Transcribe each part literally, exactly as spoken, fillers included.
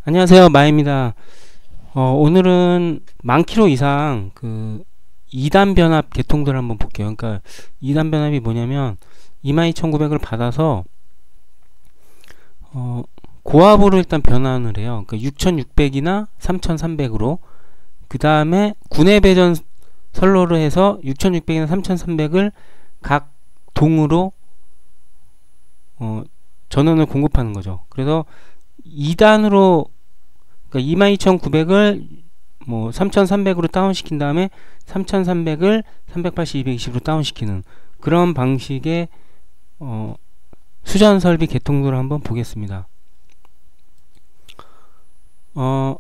안녕하세요, 마입니다. 어, 오늘은 만 킬로 이상 그 이 단 변압 계통들을 한번 볼게요. 그러니까 이 단 변압이 뭐냐면 이만 이천구백을 받아서 어, 고압으로 일단 변환을 해요. 그러니까 육천육백이나 삼천삼백으로, 그 다음에 구내 배전 선로를 해서 육천육백이나 삼천삼백을 각 동으로 어, 전원을 공급하는 거죠. 그래서 이 단으로, 그러니까 이만 이천구백을 뭐 삼천삼백으로 다운시킨 다음에 삼천삼백을 삼백팔십, 이백이십으로 다운시키는 그런 방식의 어, 수전 설비 계통도를 한번 보겠습니다. 어,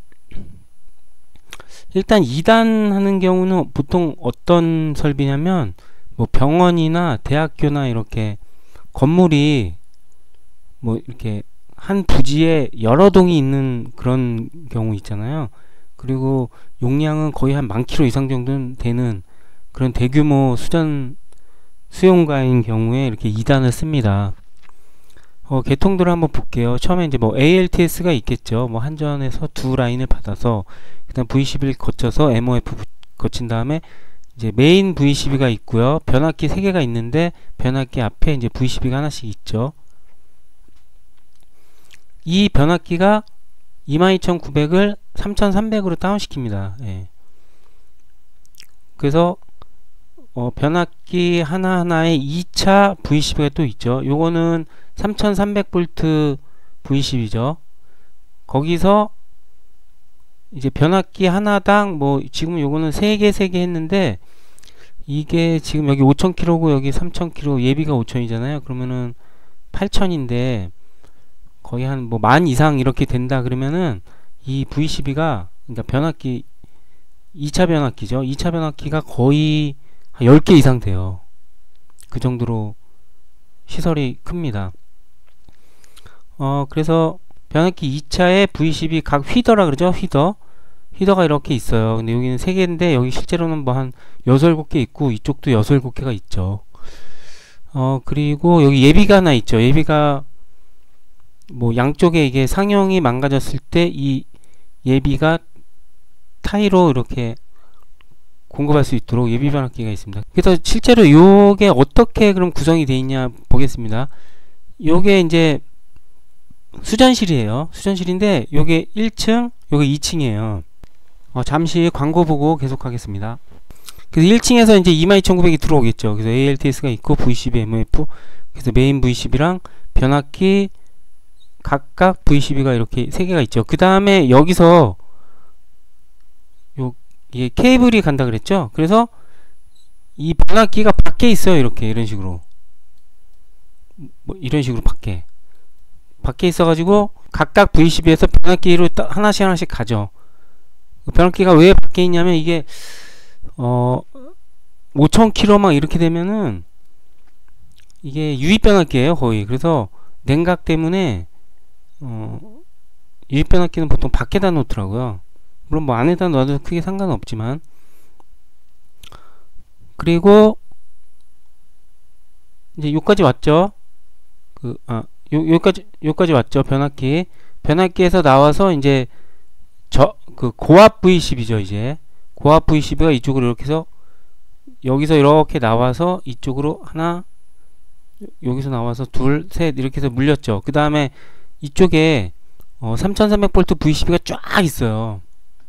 일단 이 단 하는 경우는 보통 어떤 설비냐면 뭐 병원이나 대학교나 이렇게 건물이 뭐 이렇게 한 부지에 여러 동이 있는 그런 경우 있잖아요. 그리고 용량은 거의 한 만 킬로 이상 정도는 되는 그런 대규모 수전 수용가인 경우에 이렇게 이 단을 씁니다. 어, 계통도를 한번 볼게요. 처음에 이제 뭐 에이엘티에스가 있겠죠. 뭐 한전에서 두 라인을 받아서 그다음 브이씨비를 거쳐서 엠오에프 거친 다음에 이제 메인 브이씨비가 있고요. 변압기 세 개가 있는데 변압기 앞에 이제 브이씨비가 하나씩 있죠. 이 변압기가 이만 이천구백을 삼천삼백으로 다운시킵니다. 예. 그래서 어, 변압기 하나하나에 이 차 브이씨비가 또 있죠. 요거는 삼천삼백 볼트 브이씨비죠. 거기서 이제 변압기 하나당 뭐 지금 요거는 세 개 세 개 했는데, 이게 지금 여기 오천 킬로고 여기 삼천 킬로, 예비가 오천이잖아요. 그러면은 팔천인데 거의 한 뭐 만 이상 이렇게 된다 그러면은 이 브이씨비가, 그러니까 변압기 이 차 변압기죠. 이 차 변압기가 거의 한 열 개 이상 돼요. 그 정도로 시설이 큽니다. 어, 그래서 변압기 이 차에 브이씨비 각 휘더라 그러죠. 휘더. 휘더가 이렇게 있어요. 근데 여기는 세 개인데 여기 실제로는 뭐 한 여섯, 일곱 개 있고 이쪽도 여섯, 일곱 개가 있죠. 어, 그리고 여기 예비가 하나 있죠. 예비가 뭐 양쪽에 이게 상형이 망가졌을 때 이 예비가 타이로 이렇게 공급할 수 있도록 예비 변압기가 있습니다. 그래서 실제로 요게 어떻게 그럼 구성이 되어 있냐 보겠습니다. 요게 이제 수전실이에요. 수전실인데 요게 일 층, 요게 이 층이에요. 어, 잠시 광고 보고 계속 하겠습니다. 그래서 일 층에서 이제 이만 이천구백이 들어오겠죠. 그래서 에이엘티에스가 있고 브이씨비, 엠오에프, 그래서 메인 브이씨비랑 변압기 각각 브이씨비가 이렇게 세 개가 있죠. 그 다음에 여기서 요 이게 케이블이 간다 그랬죠. 그래서 이 변압기가 밖에 있어요. 이렇게 이런 식으로, 뭐 이런 식으로 밖에 밖에 있어가지고 각각 브이씨비에서 변압기로 하나씩 하나씩 가죠. 변압기가 왜 밖에 있냐면 이게 어 오천 킬로 막 이렇게 되면은 이게 유입 변압기예요 거의. 그래서 냉각 때문에 어, 유입 변압기는 보통 밖에다 놓더라고요. 물론 뭐 안에다 놔도 크게 상관은 없지만. 그리고 이제 요까지 왔죠. 그, 아, 요, 요까지, 요까지 왔죠. 변압기. 변압기에서 나와서 이제 저, 그 고압 브이씨비죠. 이제 고압 브이씨비가 이쪽으로 이렇게 해서 여기서 이렇게 나와서 이쪽으로 하나, 여기서 나와서 둘, 셋 이렇게 해서 물렸죠. 그 다음에 이쪽에 어, 삼천삼백 볼트 브이씨비가 쫙 있어요.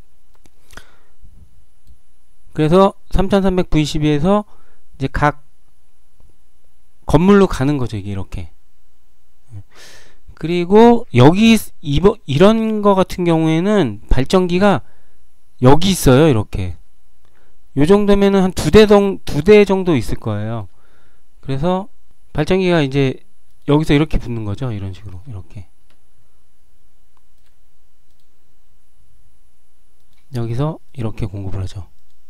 그래서 삼천삼백 브이씨비에서 이제 각 건물로 가는 거죠. 이게 이렇게. 그리고 여기 이버, 이런 거 같은 경우에는 발전기가 여기 있어요. 이렇게. 요 정도면은 한 두 대 정, 두 대 정도 있을 거예요. 그래서 발전기가 이제 여기서 이렇게 붙는 거죠. 이런 식으로. 이렇게. 여기서 이렇게 공급을 하죠.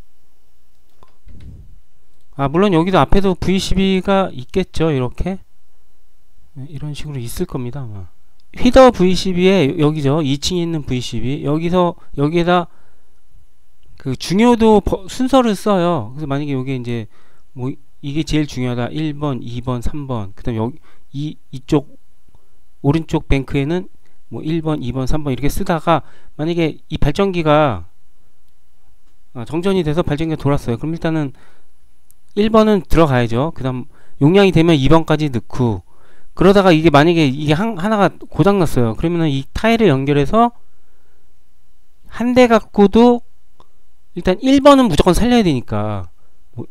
아, 물론 여기도 앞에도 브이씨비가 있겠죠. 이렇게. 이런 식으로 있을 겁니다. 아마. 휘더 브이씨비에 여기죠. 이 층에 있는 브이씨비. 여기서 여기에다 그 중요도 버, 순서를 써요. 그래서 만약에 여기 이제 뭐 이게 제일 중요하다. 일 번, 이 번, 삼 번. 그다음 여기 이 이쪽 오른쪽 뱅크에는 뭐 일 번, 이 번, 삼 번 이렇게 쓰다가 만약에 이 발전기가 아, 정전이 돼서 발전기가 돌았어요. 그럼 일단은 일 번은 들어가야죠. 그 다음 용량이 되면 이 번까지 넣고, 그러다가 이게 만약에 이게 한, 하나가 고장났어요. 그러면은 이 타일을 연결해서 한 대 갖고도 일단 일 번은 무조건 살려야 되니까 뭐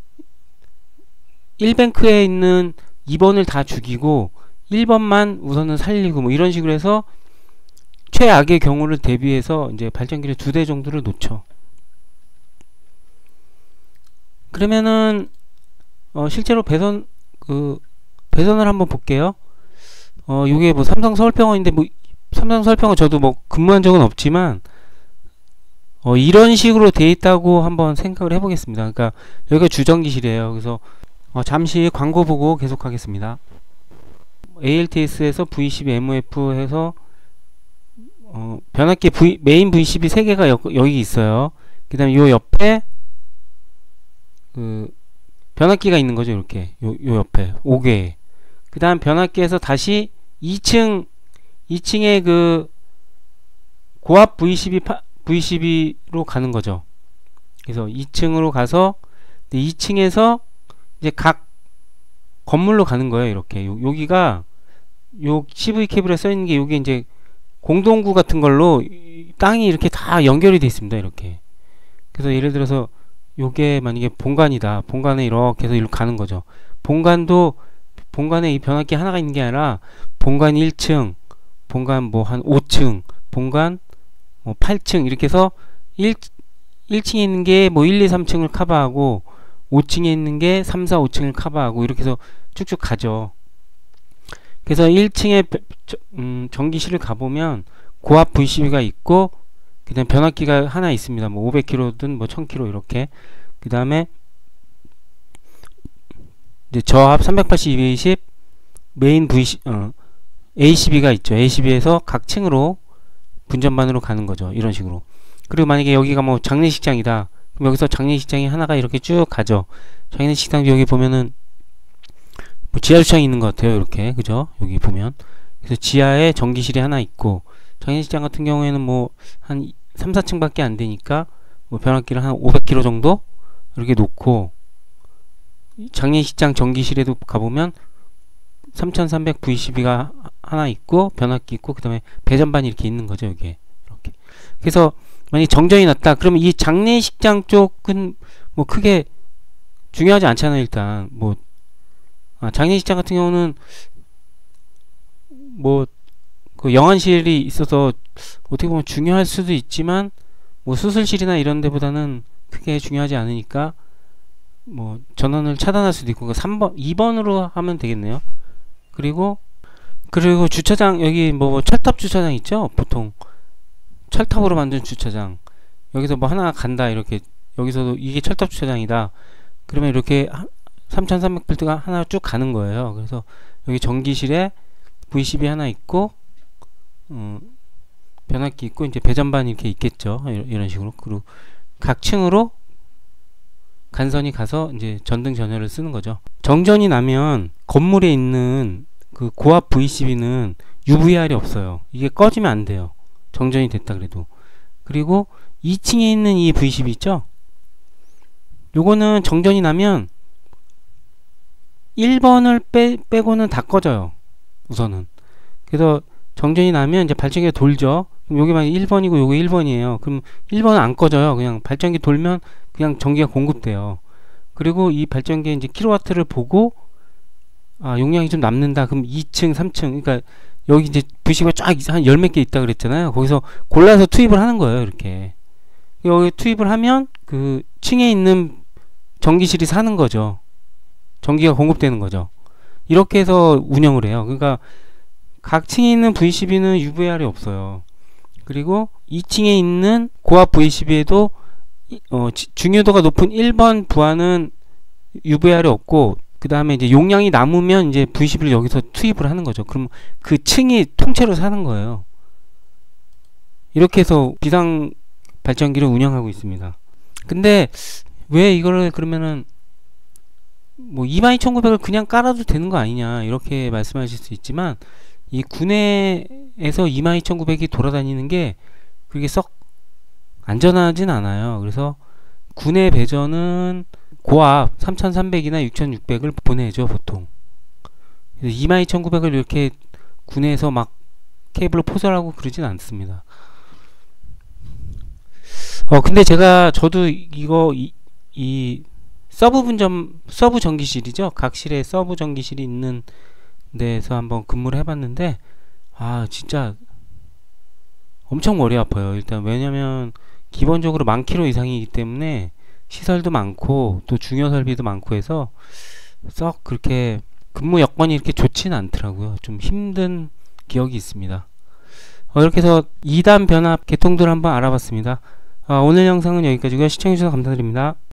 일 뱅크에 있는 이 번을 다 죽이고 일 번만 우선은 살리고 뭐 이런 식으로 해서 최악의 경우를 대비해서 이제 발전기를 두 대 정도를 놓죠. 그러면은 어 실제로 배선 그 배선을 한번 볼게요. 어 요게 뭐 삼성 서울병원인데 뭐 삼성 서울병원 저도 뭐 근무한 적은 없지만 어 이런 식으로 돼 있다고 한번 생각을 해 보겠습니다. 그러니까 여기가 주전기실이에요. 그래서 어 잠시 광고 보고 계속 하겠습니다. 에이엘티에스에서 브이 십이 엠오에프 해서 어 변압기 v, 메인 브이 십이 세 개가 여, 여기 있어요. 그 다음에 요 옆에 그 변압기가 있는 거죠. 이렇게 요, 요 옆에 오 개. 그 다음 변압기에서 다시 이 층 이 층에 그 고압 브이 십이 브이 십이로 가는 거죠. 그래서 이 층으로 가서 이 층에서 이제 각 건물로 가는 거예요. 이렇게 요, 여기가 요 씨브이 케이블에 써 있는 게 여기 이제 공동구 같은 걸로 땅이 이렇게 다 연결이 돼 있습니다. 이렇게. 그래서 예를 들어서 요게 만약에 본관이다. 본관에 이렇게 해서 이렇게 가는 거죠. 본관도 본관에 이 변압기 하나가 있는 게 아니라 본관 일 층, 본관 뭐 한 오 층, 본관 뭐 팔 층 이렇게 해서 일, 일 층에 있는 게 뭐 일, 이, 삼 층을 커버하고 오 층에 있는 게 삼, 사, 오 층을 커버하고 이렇게 해서 쭉쭉 가죠. 그래서 일 층에 음, 전기실을 가보면 고압 브이 십이가 있고 그 다음 변압기가 하나 있습니다. 뭐 오백 킬로미터든 뭐 천 킬로미터 이렇게. 그 다음에 이제 저압 삼백팔십, 이백이십 메인 브이 십, 어, 에이씨비가 있죠. 에이씨비에서 각 층으로 분전반으로 가는 거죠. 이런 식으로. 그리고 만약에 여기가 뭐 장례식장이다. 그럼 여기서 장례식장이 하나가 이렇게 쭉 가죠. 장례식장도 여기 보면은 뭐 지하주차장이 있는 것 같아요. 이렇게. 그죠? 여기 보면. 그래서 지하에 전기실이 하나 있고, 장례식장 같은 경우에는 뭐 한 삼, 사 층밖에 안 되니까 뭐 변압기를 한 오백 킬로미터 정도 이렇게 놓고, 장례식장 전기실에도 가보면 삼천삼백 브이 십이가 하나 있고 변압기 있고 그 다음에 배전반이 이렇게 있는 거죠. 여기에 이렇게. 그래서 만약에 정전이 났다 그러면 이 장례식장 쪽은 뭐 크게 중요하지 않잖아요. 일단 뭐 아, 장례식장 같은 경우는 뭐 그 영안실이 있어서 어떻게 보면 중요할 수도 있지만 뭐 수술실이나 이런 데보다는 크게 중요하지 않으니까 뭐 전원을 차단할 수도 있고 삼 번, 이 번으로 하면 되겠네요. 그리고 그리고 주차장 여기 뭐 철탑 주차장 있죠. 보통 철탑으로 만든 주차장 여기서 뭐 하나 간다 이렇게 여기서도 이게 철탑 주차장이다. 그러면 이렇게 삼천삼백 볼트가 하나 쭉 가는 거예요. 그래서 여기 전기실에 브이 십이 하나 있고 어, 변압기 있고 이제 배전반이 이렇게 있겠죠. 이런 식으로. 그리고 각 층으로 간선이 가서 이제 전등 전열을 쓰는 거죠. 정전이 나면 건물에 있는 그 고압 브이 십이는 유브이알이 없어요. 이게 꺼지면 안 돼요. 정전이 됐다 그래도. 그리고 이 층에 있는 이 브이 십이 있죠? 요거는 정전이 나면 일 번을 빼, 빼고는 다 꺼져요. 우선은. 그래서 정전이 나면 이제 발전기가 돌죠. 그럼 여기 만 일 번이고 요게 일 번이에요. 그럼 일 번은 안 꺼져요. 그냥 발전기 돌면 그냥 전기가 공급돼요. 그리고 이 발전기에 이제 킬로와트를 보고 아, 용량이 좀 남는다. 그럼 이 층, 삼 층. 그러니까 여기 이제 브이 십이가 쫙 한 열 몇 개 있다 그랬잖아요. 거기서 골라서 투입을 하는 거예요. 이렇게. 여기 투입을 하면 그 층에 있는 전기실이 사는 거죠. 전기가 공급되는 거죠. 이렇게 해서 운영을 해요. 그러니까 각 층에 있는 브이 십이는 유브이알이 없어요. 그리고 이 층에 있는 고압 브이 십이에도 어, 지, 중요도가 높은 일 번 부하는 유브이알이 없고 그 다음에 이제 용량이 남으면 이제 브이 십이를 여기서 투입을 하는 거죠. 그럼 그 층이 통째로 사는 거예요. 이렇게 해서 비상 발전기를 운영하고 있습니다. 근데 왜 이거를 그러면은 뭐 이만 이천구백을 그냥 깔아도 되는 거 아니냐 이렇게 말씀하실 수 있지만 이 구내에서 이만 이천구백이 돌아다니는 게 그게 썩 안전하진 않아요. 그래서 구내 배전은 고압 삼천삼백이나 육천육백을 보내죠 보통. 그래서 이만 이천구백을 이렇게 구내에서 막 케이블로 포설하고 그러진 않습니다. 어 근데 제가 저도 이거 이, 이 서브 분점 서브 전기실이죠. 각 실에 서브 전기실이 있는 데서 한번 근무를 해봤는데 아 진짜 엄청 머리 아파요. 일단 왜냐면 기본적으로 만 킬로 이상이기 때문에 시설도 많고 또 중요 설비도 많고 해서 썩 그렇게 근무 여건이 이렇게 좋지는 않더라고요. 좀 힘든 기억이 있습니다. 어, 이렇게 해서 이 단 변압 개통도를 한번 알아봤습니다. 어, 오늘 영상은 여기까지고요. 시청해주셔서 감사드립니다.